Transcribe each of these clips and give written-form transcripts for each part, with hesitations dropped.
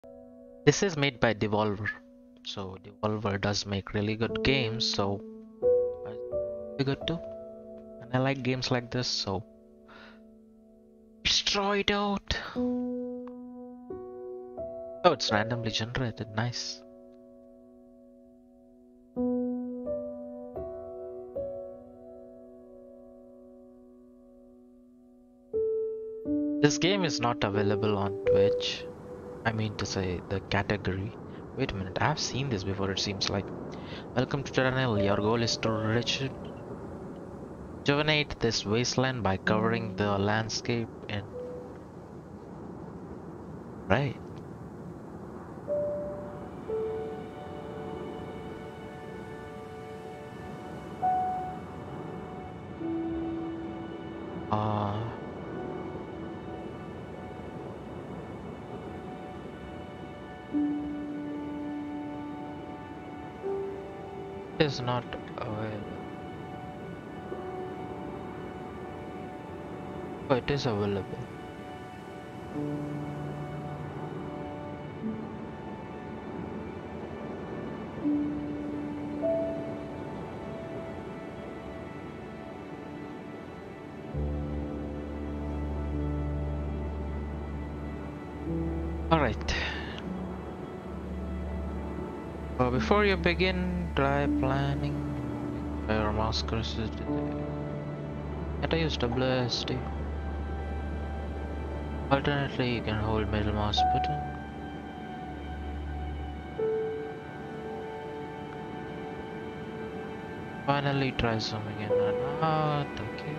This is made by Devolver. So Devolver does make really good games, so it's really good too. And I like games like this, so let's try it out. Oh, it's randomly generated. Nice. This game is not available on Twitch. I mean to say the category. Wait a minute, I've seen this before, it seems like. Welcome to Terra Nil. Your goal is to rejuvenate this wasteland by covering the landscape in... Right. Uh, it is not available. Oh, it is available. Alright. Before you begin, try planning your mouse cursor today. And I use WSD. Alternately, you can hold middle mouse button. Finally, try zooming in and out. Okay.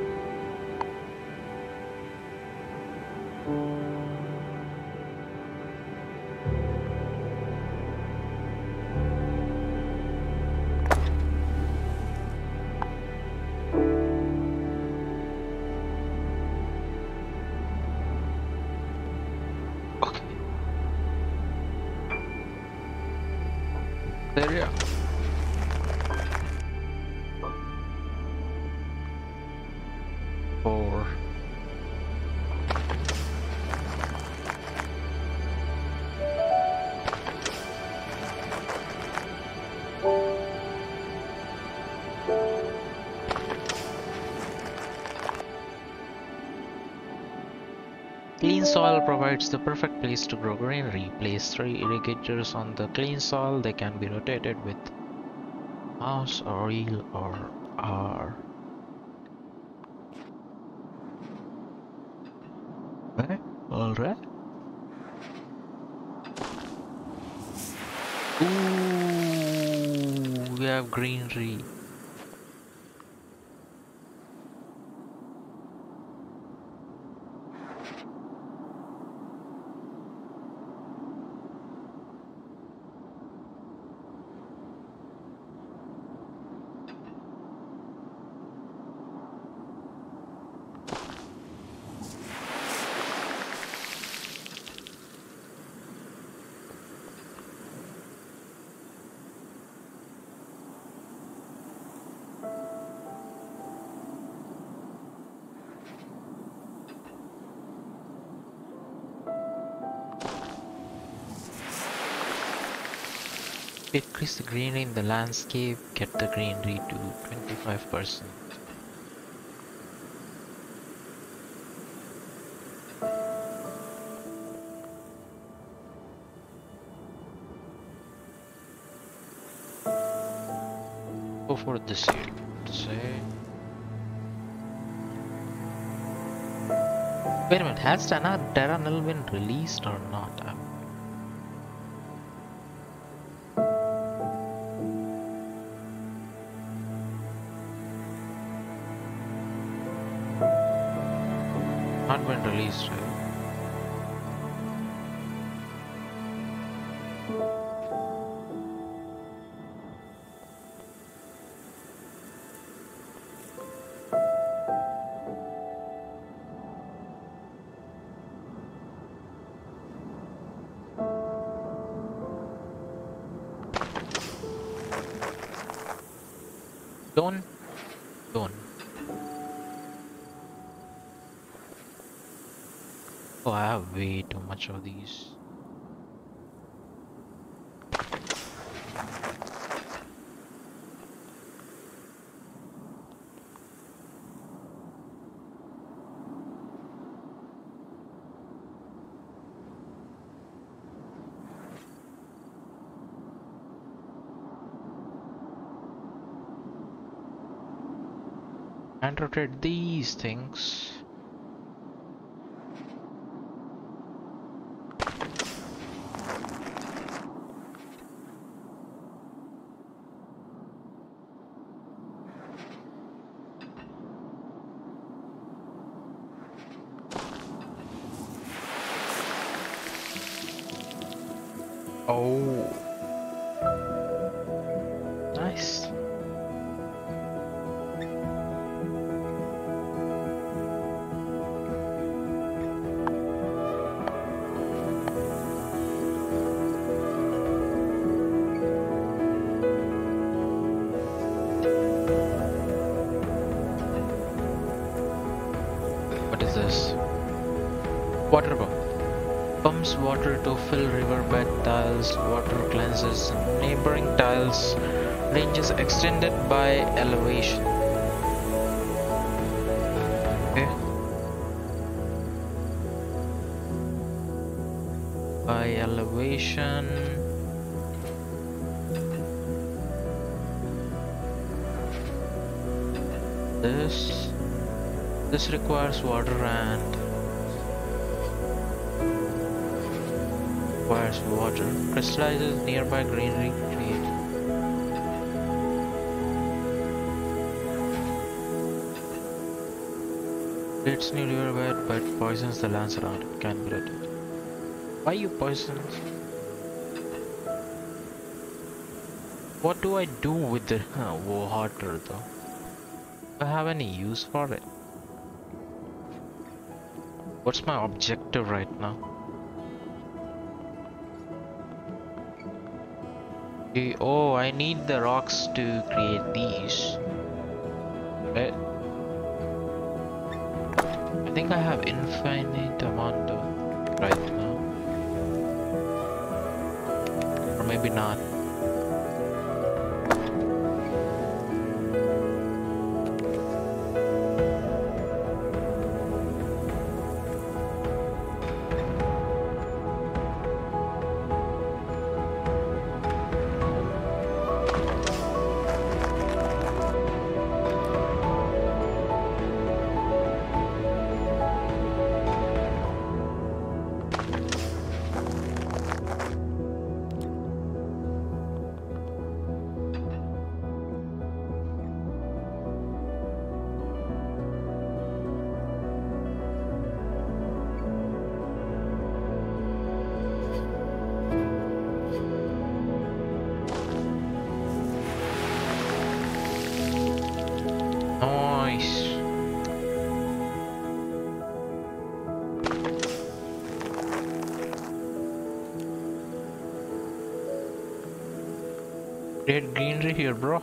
Okay. There you are. Four. Clean soil provides the perfect place to grow greenery. Place 3 irrigators on the clean soil. They can be rotated with mouse or wheel or R. Okay, alright. Ooh, we have greenery. Increase the greenery in the landscape, get the greenery to 25%. Go for this year, say. Wait a minute, has Terra Nil been released or not? Not been released, right? Don't. Oh, I have way too much of these. And rotate these things. Oh, nice. What is this? Water pump. Pumps water to fill riverbed tiles, water cleanses neighboring tiles, ranges extended by elevation. Okay. By elevation. This requires water and requires water. Crystallizes nearby greenery. Create. Creates new riverbed but poisons the lands around it. Can be read. Why you poison? What do I do with the water though? Do I have any use for it? What's my objective right now? Oh, I need the rocks to create these. Right? I think I have infinite amount of right now. Or maybe not. Nice. Create greenery here, bro.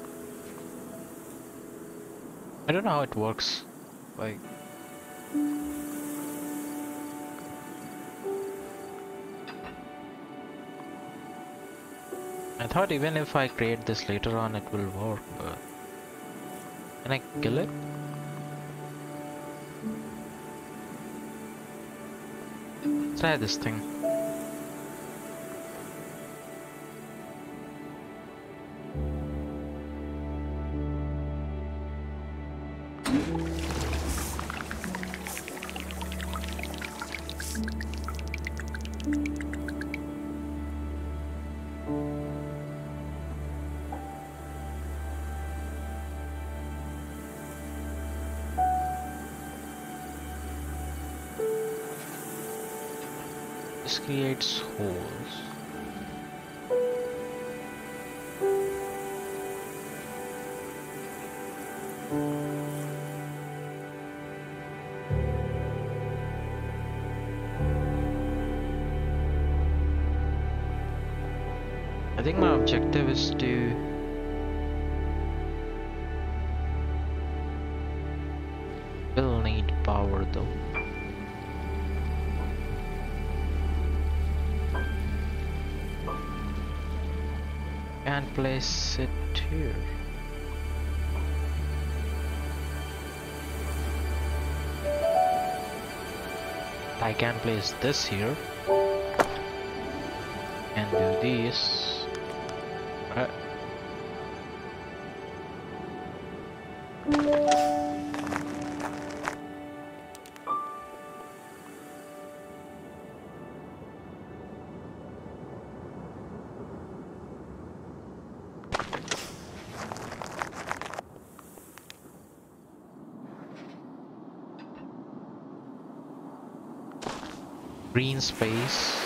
I don't know how it works. Like, I thought even if I create this later on, it will work, but can I kill it? Let's try this thing. This creates holes. I think my objective is to will need power though. Can't place it here. I can place this here and do this. Right. green space.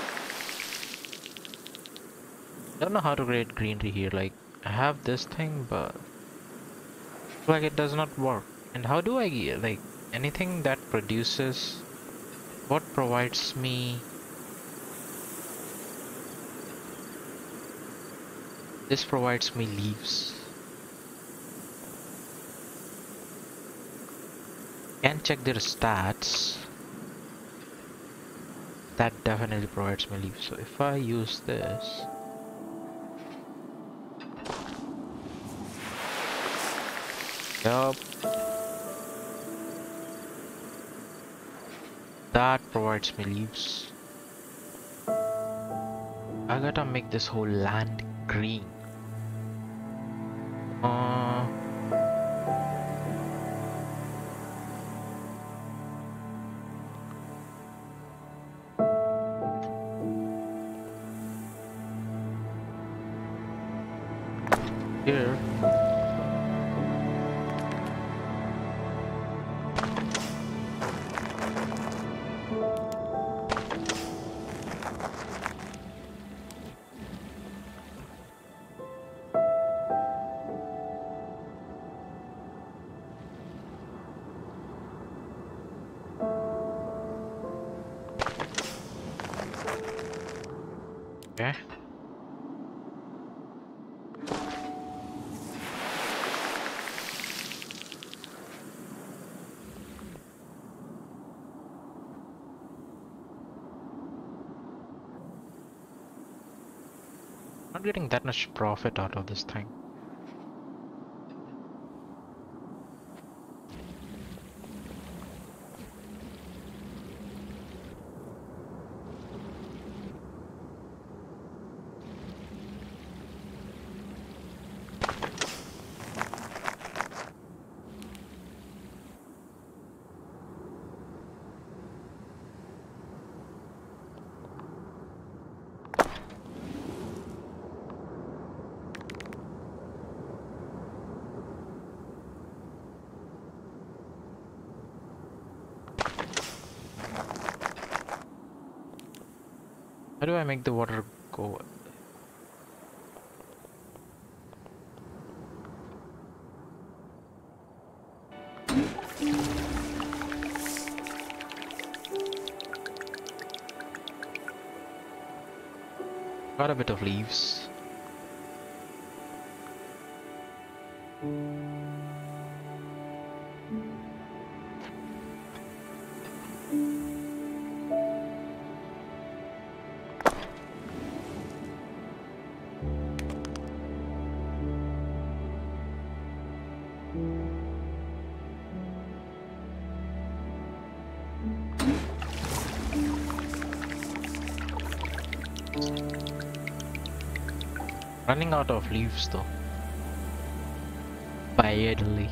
Don't know how to create greenery here. Like I have this thing, but like it does not work. And how do I get like anything that produces? What provides me? This provides me leaves. Can check their stats. That definitely provides me leaves. So if I use this, yup, that provides me leaves. I gotta make this whole land green. Uh, Here. Okay. Not getting that much profit out of this thing. How do I make the water go? Got a bit of leaves. Running out of leaves though. Badly.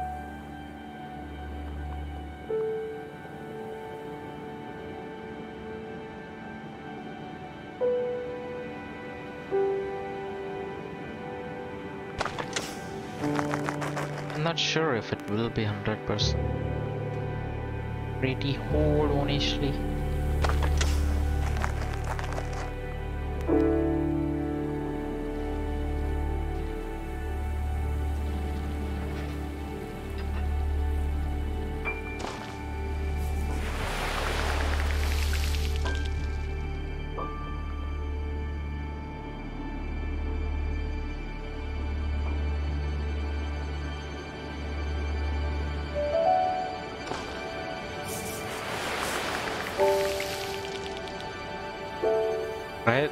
I'm not sure if it will be 100%. Pretty hard, honestly. Right?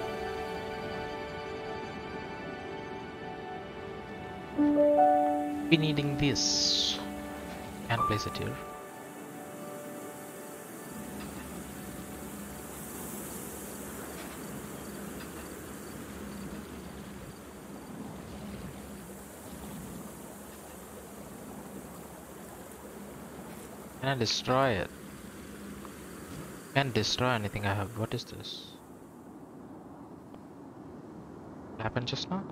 Be needing this. Can place it here. Can I destroy it? Can't destroy anything I have. What is this? What happened just now?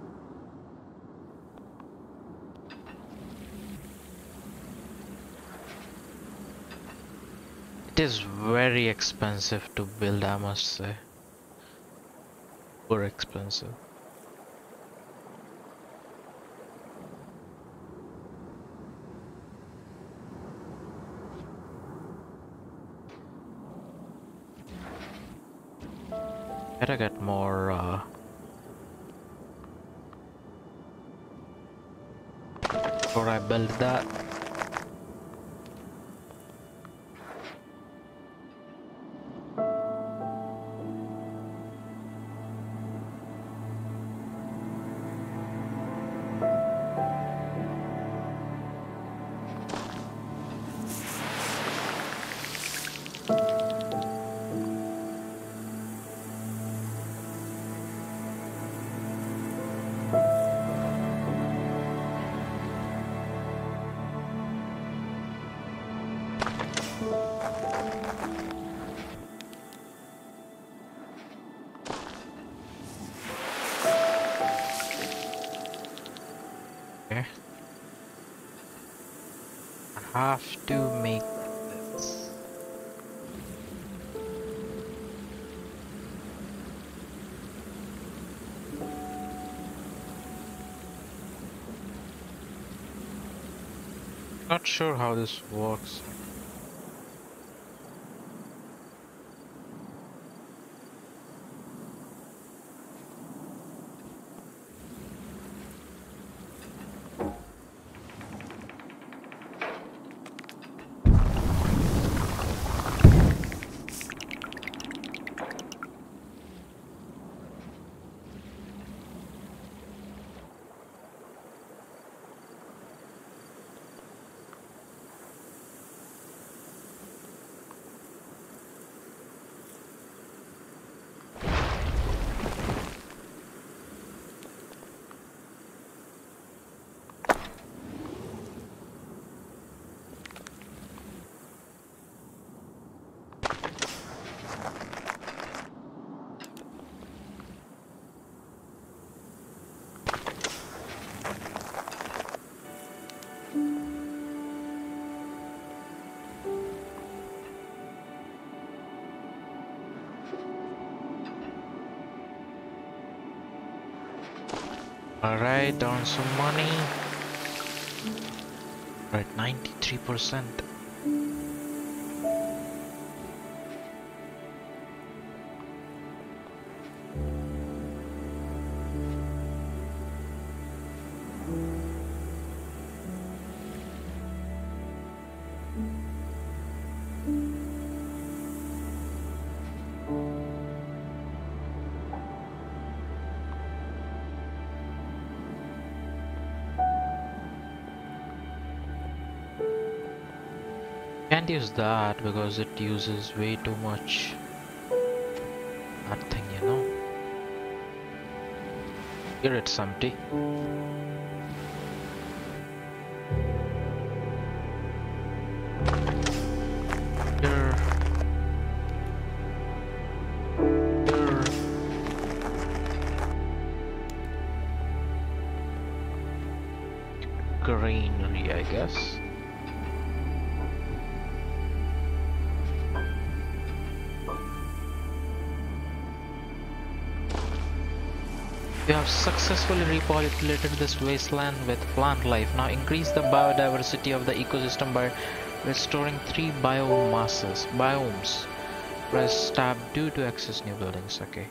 It is very expensive to build, I must say. Super expensive. Gotta get more before I build that. Okay. I have to make this. Not sure how this works. Alright, down some money. Right, 93%. Can't use that because it uses way too much. That thing, you know. Here it's empty. Here. Here. Greenery, I guess. You have successfully repopulated this wasteland with plant life. Now increase the biodiversity of the ecosystem by restoring 3 biomes. Press tab 2 to access new buildings. Okay.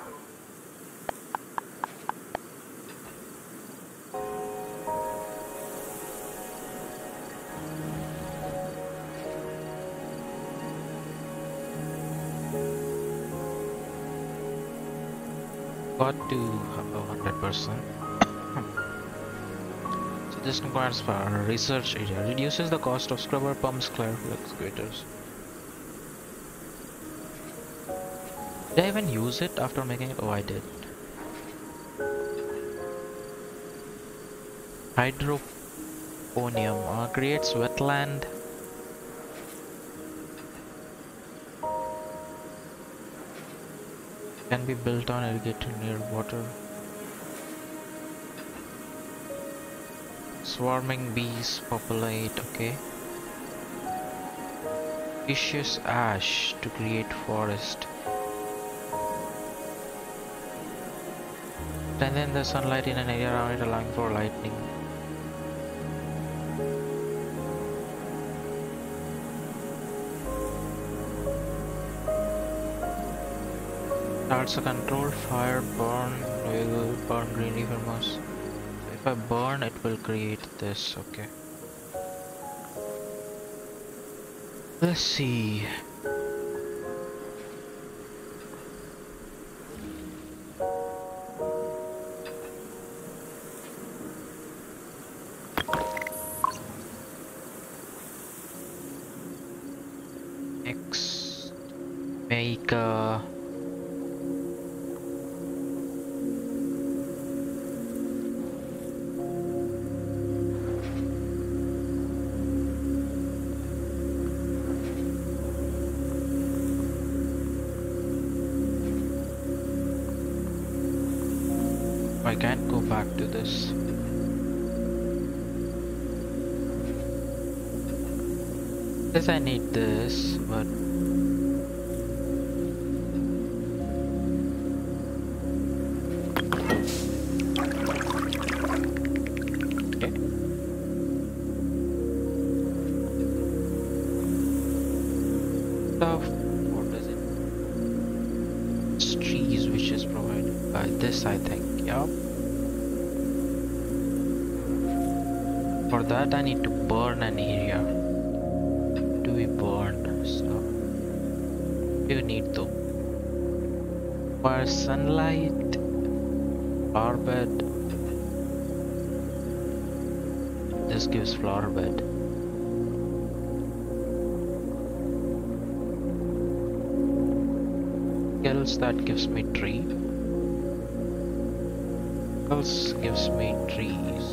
Got to 100%. So this requires for research area. Reduces the cost of scrubber pumps, clarifier excavators. Did I even use it after making it? Oh, I did. Hydroponium creates wetland. Can be built on irrigated near water. Swarming bees populate, okay. Precious ash to create forest. And then the sunlight in an area around it, allowing for lightning. Starts a controlled fire, burn, will burn green leaf and moss. If I burn, it will create this, okay. Let's see. Next, make a I can't go back to this. Yes, I need this, but okay. Stuff. What is it? It's trees, which is provided by this, I think. Yup. For that, I need to burn an area. Do we burn? So, you need to require sunlight, flower bed. This gives flower bed. Else that gives me tree. Else gives me trees.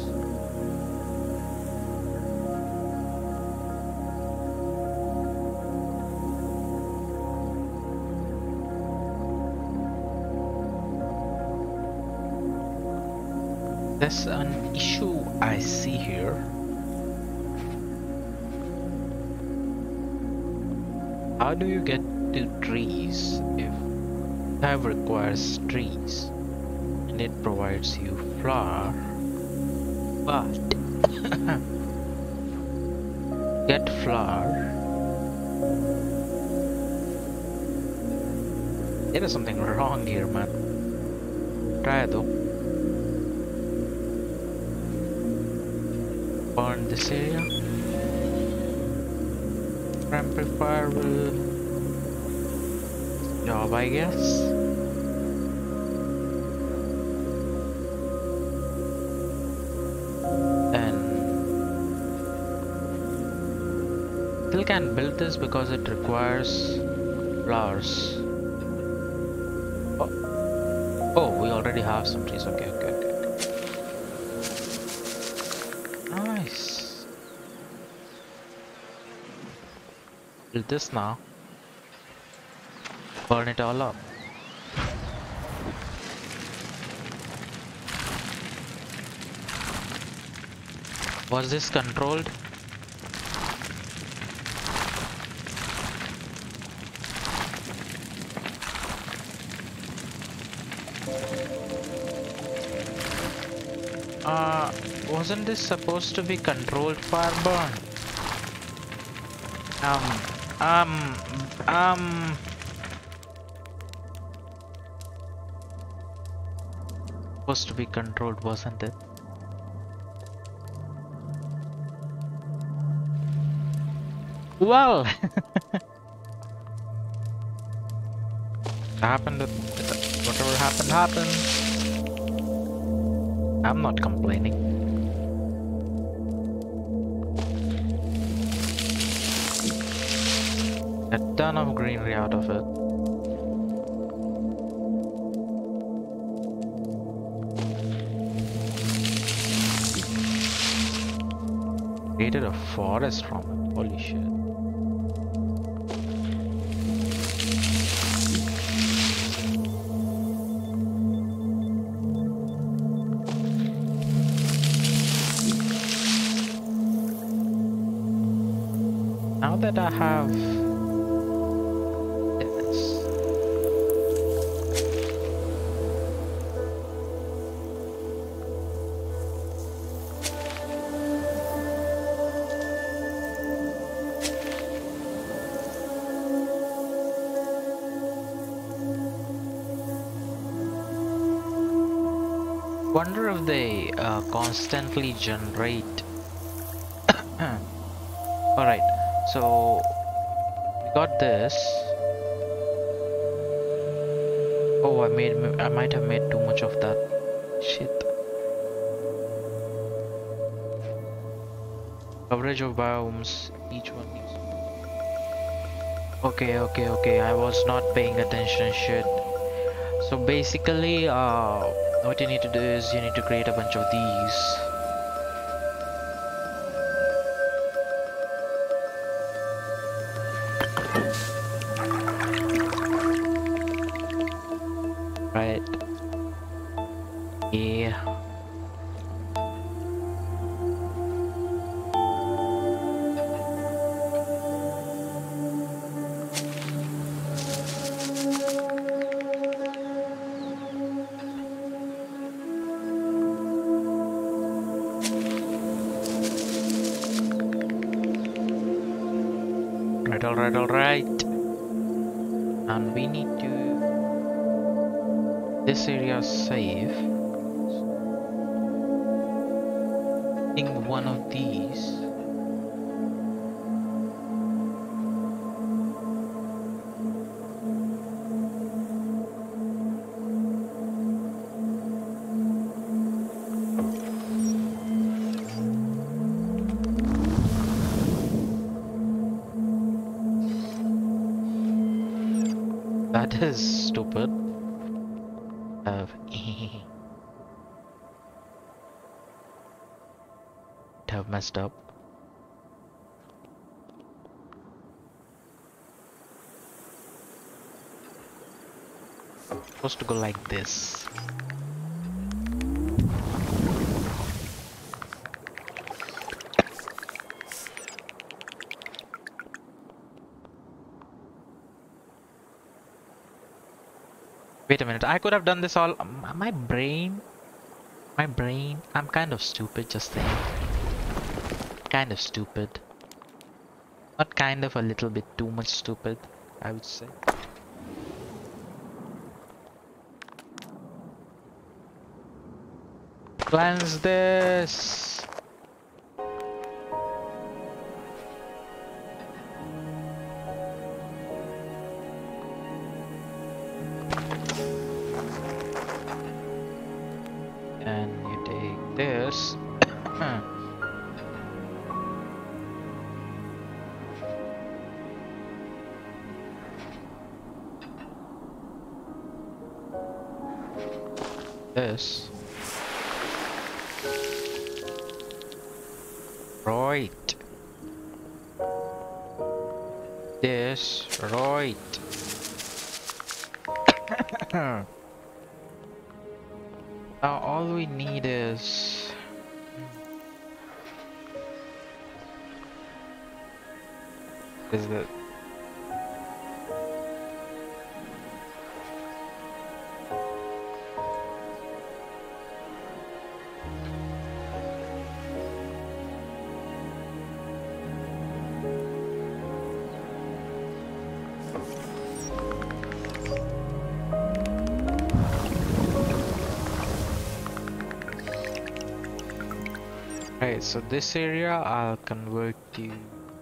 There's an issue I see here. How do you get to trees if Hive requires trees and it provides you flour, but get flour. There is something wrong here, man. Try though. Burn this area. Amplifier will job, I guess. Then still can't build this because it requires flowers. Oh, we already have some trees. Okay. Nice. Build this now. Burn it all up. Was this controlled? Wasn't this supposed to be controlled fire burn? Supposed to be controlled, wasn't it? Well, happened. Whatever happened. I'm not complaining. A ton of greenery out of it. Created a forest from it. Holy shit. Now that I have Wonder if they constantly generate. All right, so we got this. Oh, I might have made too much of that. Shit. Coverage of biomes. Each one needs. Okay. I was not paying attention. Shit. So basically, what you need to do is you need to create a bunch of these. Right. Yeah. Alright. And we need to. This area is safe. I think one of these. That is stupid. Have messed up. Supposed to go like this. Wait a minute, I could have done this all. My brain, I'm kind of stupid, just saying. Kind of stupid. Not kind of, a little bit too much stupid, I would say. Cleanse this. And you take this. This. Right. This. Right. Now all we need is that right, so this area I'll convert to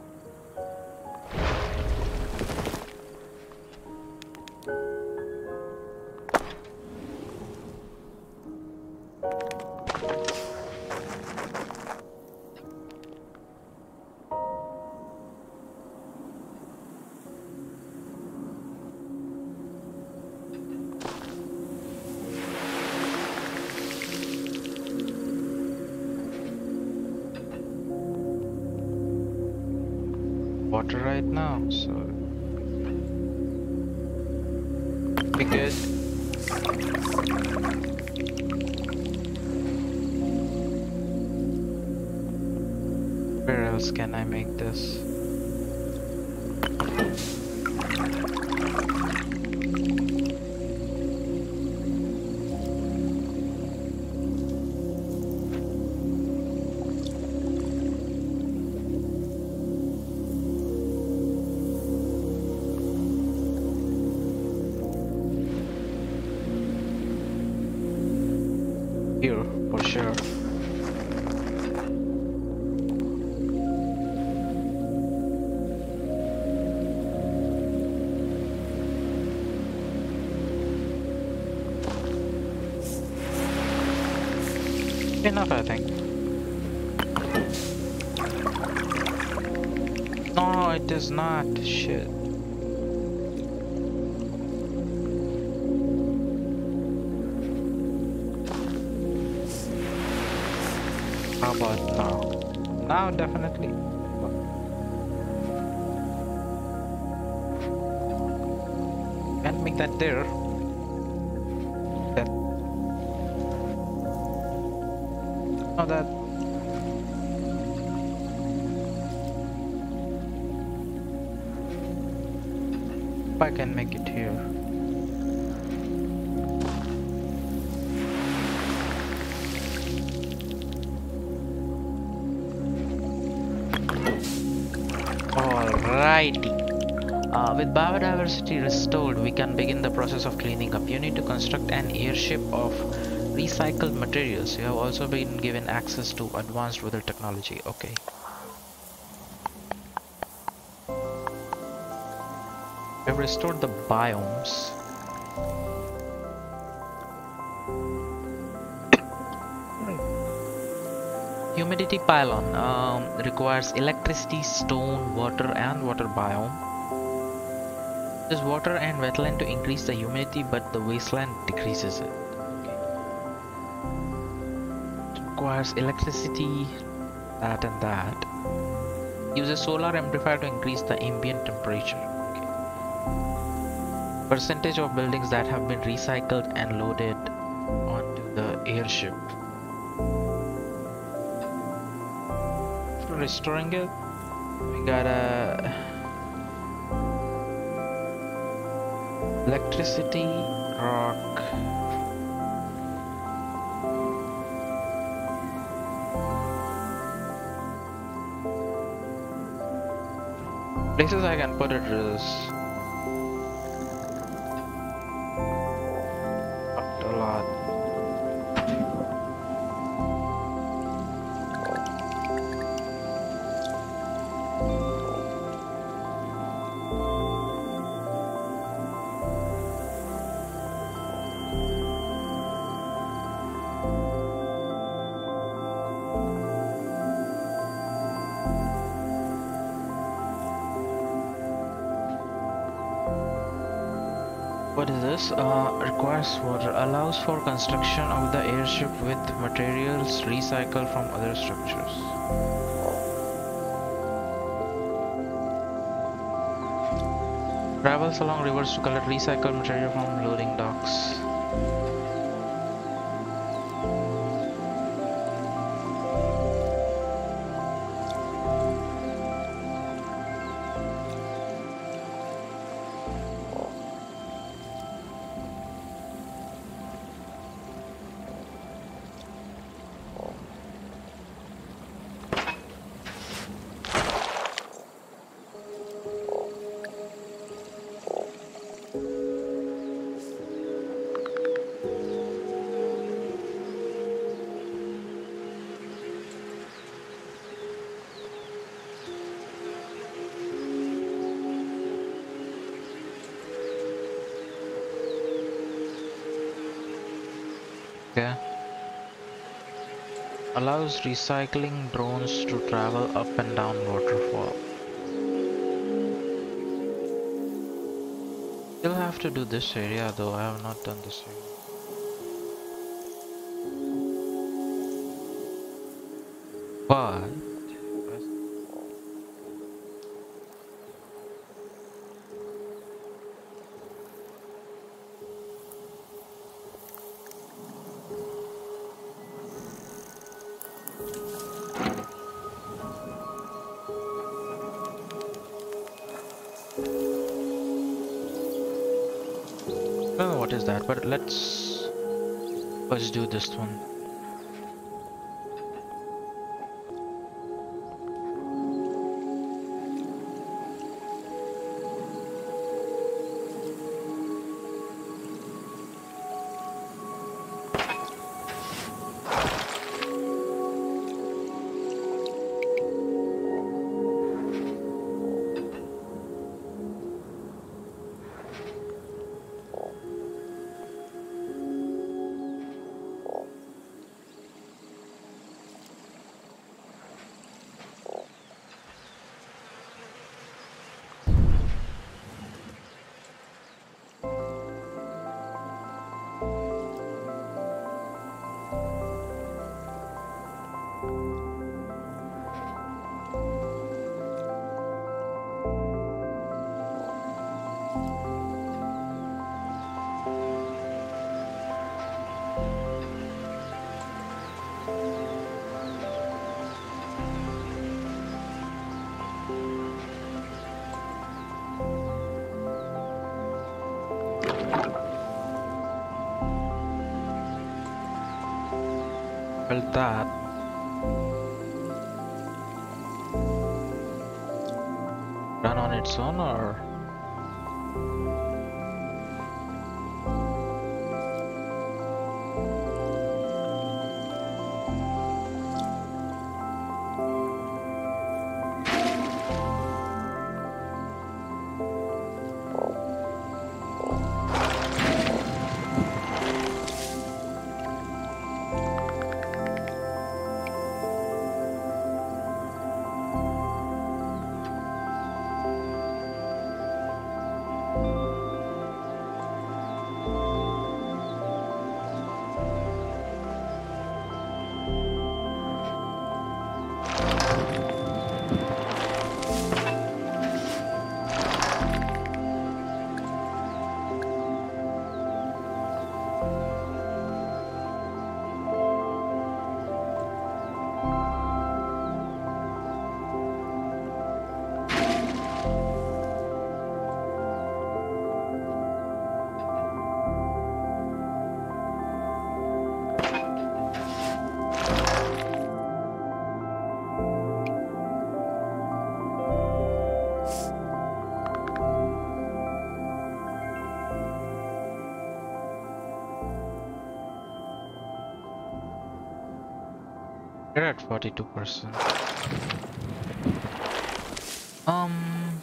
water right now, so be good. Where else can I make this? here for sure. Enough, I think. No, it is not. Shit. How about now? Now, definitely. Can't make that there. That. No, that. If I can make it here. Alrighty. With biodiversity restored, we can begin the process of cleaning up. You need to construct an airship of recycled materials. You have also been given access to advanced weather technology. Okay. We have restored the biomes. Humidity pylon requires electricity, stone, water, and water biome. There's water and wetland to increase the humidity, but the wasteland decreases it. Okay. It requires electricity, that and that. Uses solar amplifier to increase the ambient temperature. Okay. Percentage of buildings that have been recycled and loaded onto the airship. Restoring it, we gotta electricity, rock, places I can put it is not a lot. What is this? Requires water. Allows for construction of the airship with materials recycled from other structures. Travels along rivers to collect recycled material from loading docks. Okay. Allows recycling drones to travel up and down waterfall. Still have to do this area though, I have not done this area. But I don't know what is that, but let's do this one. Felt that. Run on its own or? We're at 42%. Um,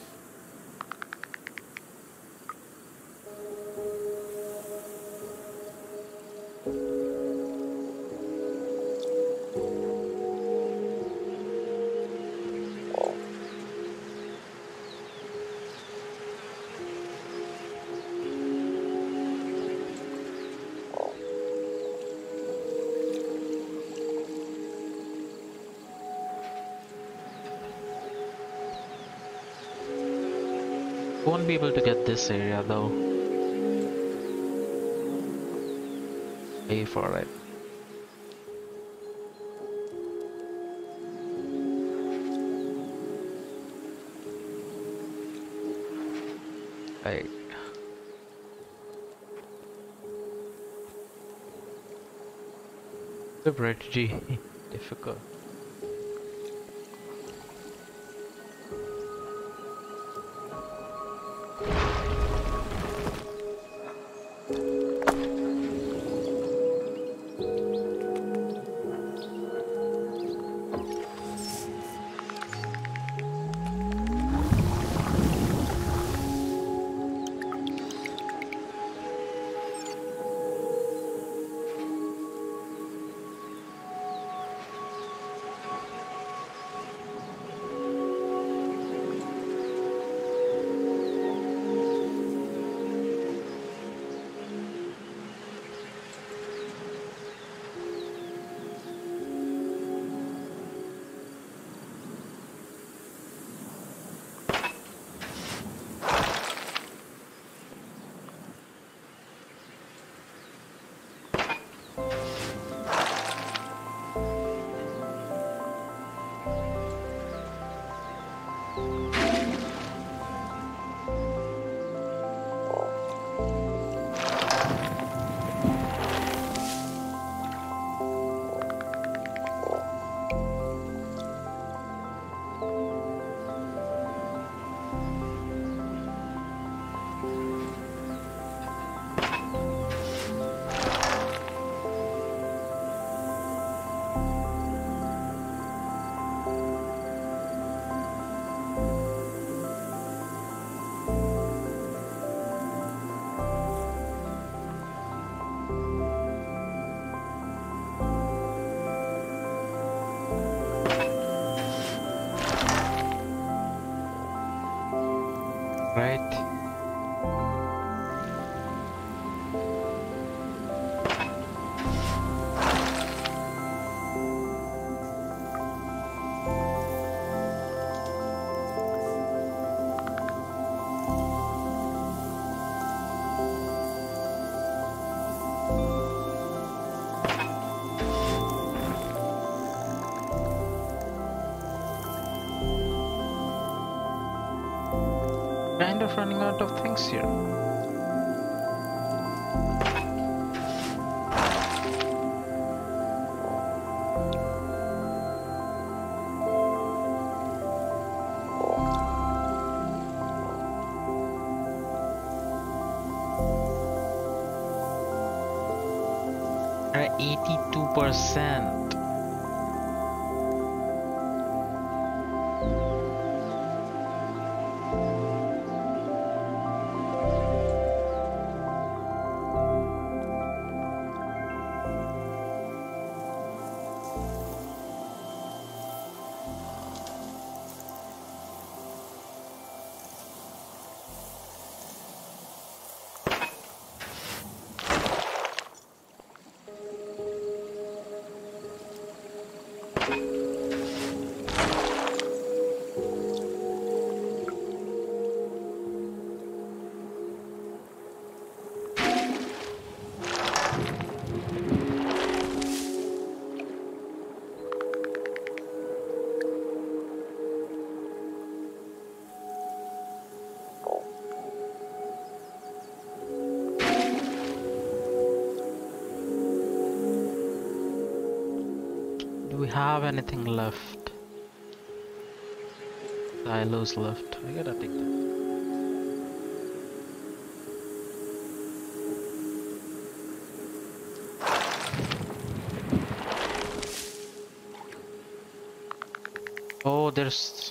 won't be able to get this area though. Pay for it. Like, the bridge difficult. Right? Kind of running out of things here. 82%. Do we have anything left? Silos left. I gotta take that. Oh, there's...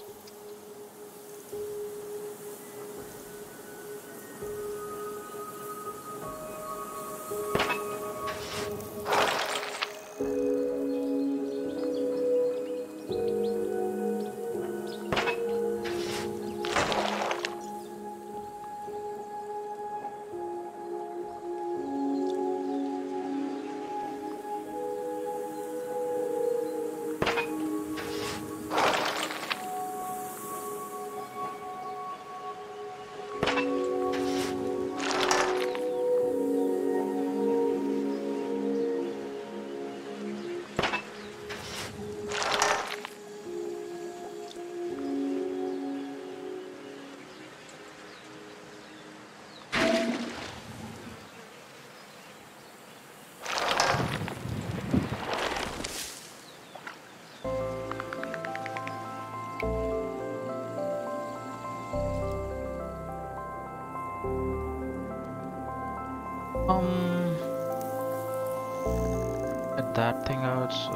Get that thing out, so...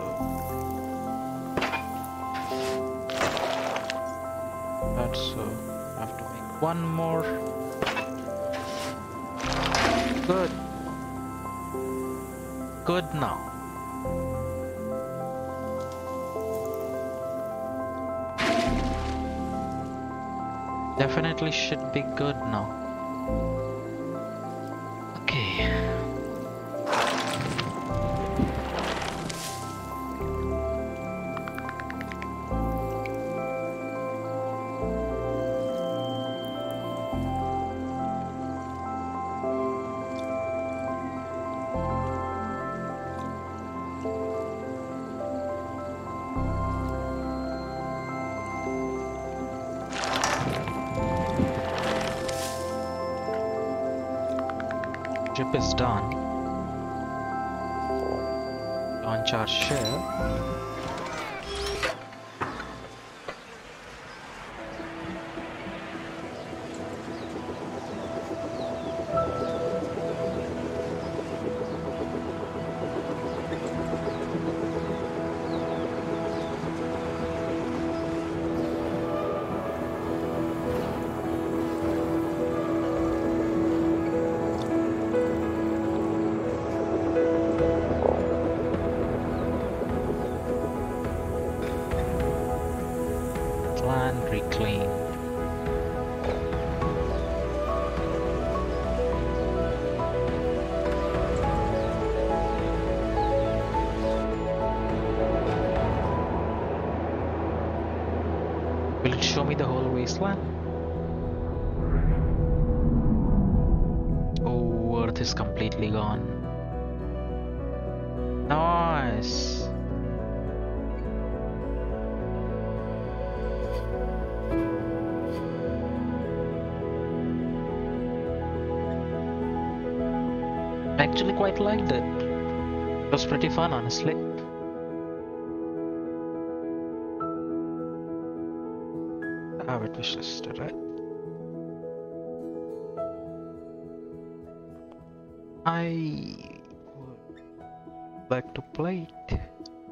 That's so... I have to make one more. Good. Good now. Definitely should be good now. Okay. Ship is done. Launch our ship. Land reclaim. Will it show me the whole wasteland? Oh, Earth is completely gone. Nice. I actually quite liked it. It was pretty fun, honestly. I have it wishlisted, right? I would Back to play it.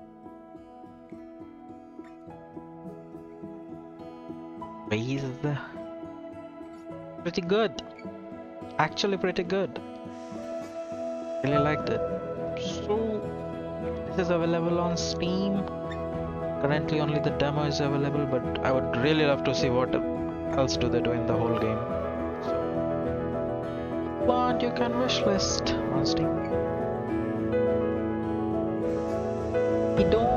Base is pretty good. Actually pretty good. Really liked it. So this is available on Steam. Currently only the demo is available, but I would really love to see what else do they do in the whole game. So but you can wishlist on Steam. You don't